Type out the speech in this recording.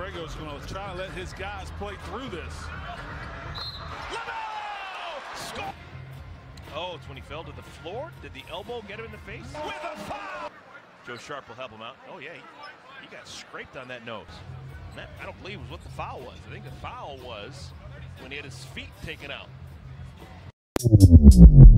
Borrego's going to try to let his guys play through this. Lamello! Score! Oh, it's when he fell to the floor. Did the elbow get him in the face? With a foul! Joe Sharp will help him out. Oh, yeah, he got scraped on that nose. And that, I don't believe, was what the foul was. I think the foul was when he had his feet taken out.